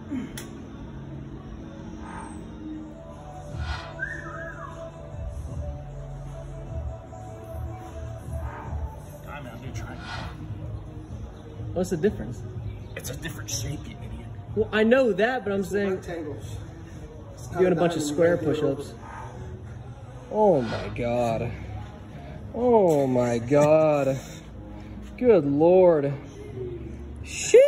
What's the difference? It's a different shape, you idiot. Well, I know that, but I'm saying Rectangles. doing a bunch of square push-ups. Oh my god. Oh my god. Good lord. Sheesh.